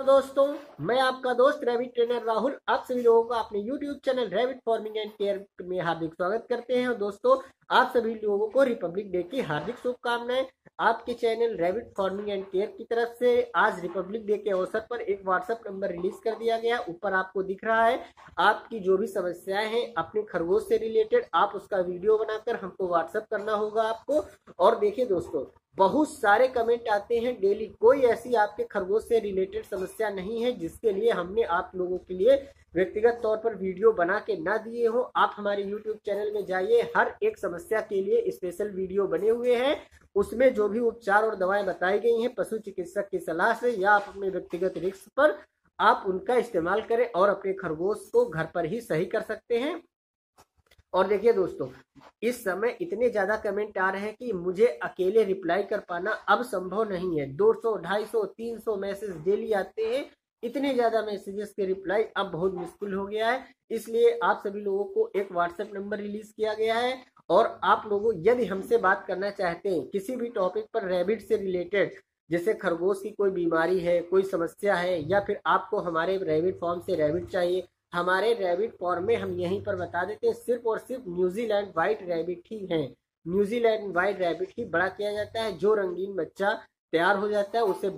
दोस्तों, मैं आपका दोस्त रैबिट ट्रेनर राहुल आप सभी लोगों का अपने YouTube channel rabbit farming and care में हार्दिक स्वागत करते हैं। और दोस्तों, आप सभी लोगों को रिपब्लिक डे की हार्दिक शुभकामनाएं। आपके channel rabbit farming and care की तरफ से आज रिपब्लिक डे के अवसर पर एक व्हाट्सएप नंबर रिलीज कर दिया गया। ऊपर आपको दिख रहा है। आपकी जो भी समस्याएं हैं अपने खरगोश से रिलेटेड, आप उसका वीडियो बनाकर हमको व्हाट्सएप करना होगा आपको। और देखिए दोस्तों, बहुत सारे कमेंट आते हैं डेली, कोई ऐसी आपके खरगोश से रिलेटेड समस्या नहीं है जिसके लिए हमने आप लोगों के लिए व्यक्तिगत तौर पर वीडियो बना के ना दिए हो। आप हमारे YouTube चैनल में जाइए, हर एक समस्या के लिए स्पेशल वीडियो बने हुए हैं। उसमें जो भी उपचार और दवाएं बताई गई हैं पशु चिकित्सक की सलाह से या आप अपने व्यक्तिगत रिस्क पर आप उनका इस्तेमाल करें और अपने खरगोश को घर पर ही सही कर सकते हैं। और देखिए दोस्तों, इस समय इतने ज्यादा कमेंट आ रहे हैं कि मुझे अकेले रिप्लाई कर पाना अब संभव नहीं है। 200, 250, 300 मैसेज डेली आते हैं। इतने ज्यादा मैसेजेस के रिप्लाई अब बहुत मुश्किल हो गया है। इसलिए आप सभी लोगों को एक व्हाट्सएप नंबर रिलीज किया गया है। और आप लोगों यदि हमसे बात करना चाहते हैं किसी भी टॉपिक पर रैबिट से रिलेटेड, जैसे खरगोश की कोई बीमारी है, कोई समस्या है, या फिर आपको हमारे रैबिट फार्म से रैबिट चाहिए, हमारे रैबिट फार्म में हम यहीं पर बता देते हैं सिर्फ और सिर्फ न्यूजीलैंड व्हाइट रैबिट ही हैं। न्यूजीलैंड व्हाइट रैबिट ही बड़ा किया जाता है। जो रंगीन बच्चा तैयार हो जाता है उसे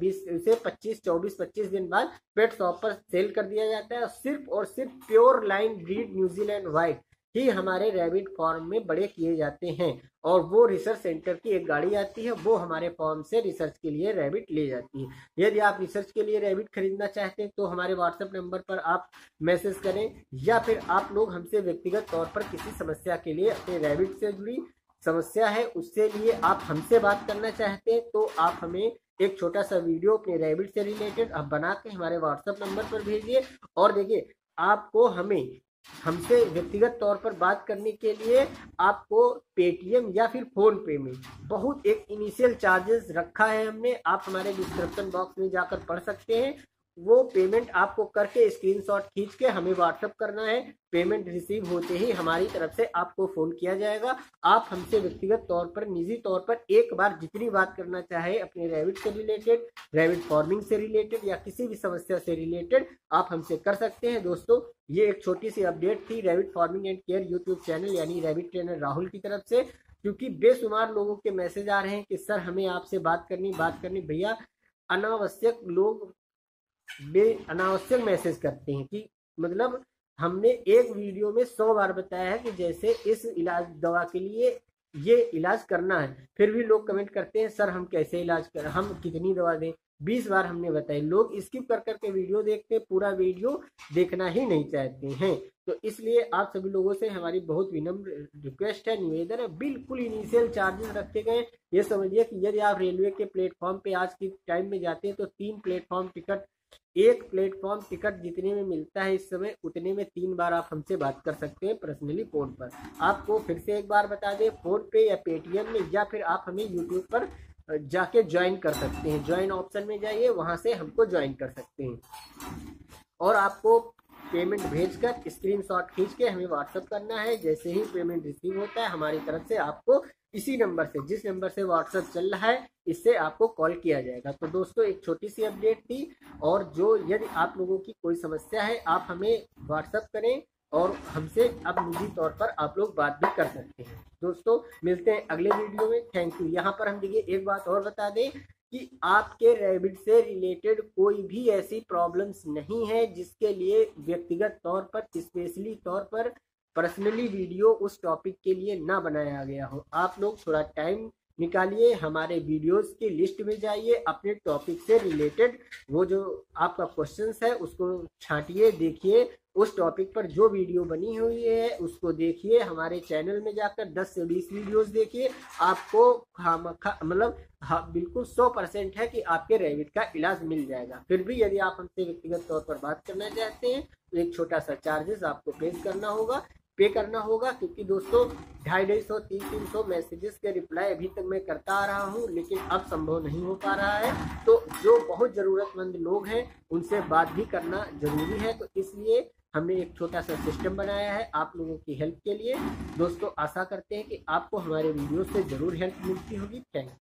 24-25 दिन बाद पेट शॉप पर सेल कर दिया जाता है। सिर्फ और सिर्फ pure line breed New Zealand white ही हमारे रैबिट फार्म में बड़े किए जाते हैं। और वो रिसर्च सेंटर की एक गाड़ी आती है, वो हमारे फार्म से रिसर्च के लिए रैबिट ले जाती है। यदि आप रिसर्च के लिए रैबिट खरीदना चाहते हैं तो हमारे व्हाट्सएप नंबर पर आप मैसेज करें, या फिर आप लोग हमसे व्यक्तिगत तौर पर किसी समस्या के लिए, अपने रैबिट से जुड़ी समस्या है उससे लिए आप हमसे बात करना चाहते हैं तो आप हमें एक छोटा सा वीडियो अपने रैबिट से रिलेटेड आप बना के हमारे व्हाट्सएप नंबर पर भेजिए। और देखिए, आपको हमसे व्यक्तिगत तौर पर बात करने के लिए आपको पेटीएम या फिर फोन पे में बहुत एक इनिशियल चार्जेस रखा है हमने। आप हमारे डिस्क्रिप्शन बॉक्स में जाकर पढ़ सकते हैं। वो पेमेंट आपको करके स्क्रीनशॉट खींच के हमें व्हाट्सएप करना है। पेमेंट रिसीव होते ही हमारी तरफ से आपको फोन किया जाएगा। आप हमसे व्यक्तिगत तौर पर, निजी तौर पर एक बार जितनी बात करना चाहे अपने रैबिट से रिलेटेड, रैबिट फार्मिंग से रिलेटेड या किसी भी समस्या से रिलेटेड, आप हमसे कर सकते हैं। दोस्तों, ये एक छोटी सी अपडेट थी rabbit farming and care YouTube channel यानी रैबिट ट्रेनर राहुल की तरफ से, क्योंकि बेशुमार लोगों के मैसेज आ रहे हैं कि सर हमें आपसे बात करनी। भैया, अनावश्यक लोग अनावश्यक मैसेज करते हैं कि मतलब हमने एक वीडियो में 100 बार बताया है कि जैसे इस इलाज दवा के लिए ये इलाज करना है, फिर भी लोग कमेंट करते हैं सर हम कैसे इलाज करें, हम कितनी दवा दें। 20 बार हमने बताई, लोग स्किप कर करके वीडियो देखते, पूरा वीडियो देखना ही नहीं चाहते हैं। तो इसलिए आप सभी लोगों से हमारी बहुत विनम्र रिक्वेस्ट है, निवेदन है, बिल्कुल इनिशियल चार्जेस रखे गए। ये समझिए कि यदि आप रेलवे के प्लेटफॉर्म पे आज के टाइम में जाते हैं तो 3 प्लेटफॉर्म टिकट, एक प्लेटफॉर्म टिकट जितने में मिलता है इस समय, उतने में 3 बार आप हमसे बात कर सकते हैं पर्सनली फोन पर। आपको फिर से एक बार बता दें, फोन पे या पेटीएम में, या फिर आप हमें यूट्यूब पर जाके ज्वाइन कर सकते हैं। ज्वाइन ऑप्शन में जाइए, वहां से हमको ज्वाइन कर सकते हैं। और आपको पेमेंट भेजकर स्क्रीनशॉट खींच के हमें व्हाट्सएप करना है। जैसे ही पेमेंट रिसीव होता है हमारी तरफ से आपको इसी नंबर से, जिस नंबर से व्हाट्सएप चल रहा है, इससे आपको कॉल किया जाएगा। तो दोस्तों, एक छोटी सी अपडेट थी। और जो यदि आप लोगों की कोई समस्या है आप हमें व्हाट्सएप करें और हमसे अब निजी तौर पर आप लोग बात भी कर सकते हैं। दोस्तों, मिलते हैं अगले वीडियो में। Thank you. यहाँ पर हम देखिए एक बात और बता दें कि आपके रैबिट से रिलेटेड कोई भी ऐसी प्रॉब्लम्स नहीं है जिसके लिए व्यक्तिगत तौर पर, स्पेशली तौर पर पर्सनली वीडियो उस टॉपिक के लिए ना बनाया गया हो। आप लोग थोड़ा टाइम निकालिए, हमारे वीडियोस की लिस्ट में जाइए, अपने टॉपिक से रिलेटेड वो जो आपका क्वेश्चंस है उसको छांटिए, देखिए उस टॉपिक पर जो वीडियो बनी हुई है उसको देखिए। हमारे चैनल में जाकर 10 से 20 वीडियोस देखिए। आपको बिल्कुल 100% है कि आपके रैबिट का इलाज मिल जाएगा। फिर भी यदि आप हमसे व्यक्तिगत तौर पर बात करना चाहते हैं तो एक छोटा सा चार्जेस आपको पे करना होगा, क्योंकि दोस्तों 250, 300 मैसेजेस के रिप्लाई अभी तक मैं करता आ रहा हूं, लेकिन अब संभव नहीं हो पा रहा है। तो जो बहुत ज़रूरतमंद लोग हैं उनसे बात भी करना जरूरी है। तो इसलिए हमने एक छोटा सा सिस्टम बनाया है आप लोगों की हेल्प के लिए। दोस्तों, आशा करते हैं कि आपको हमारे वीडियो से जरूर हेल्प मिलती होगी। Thank you.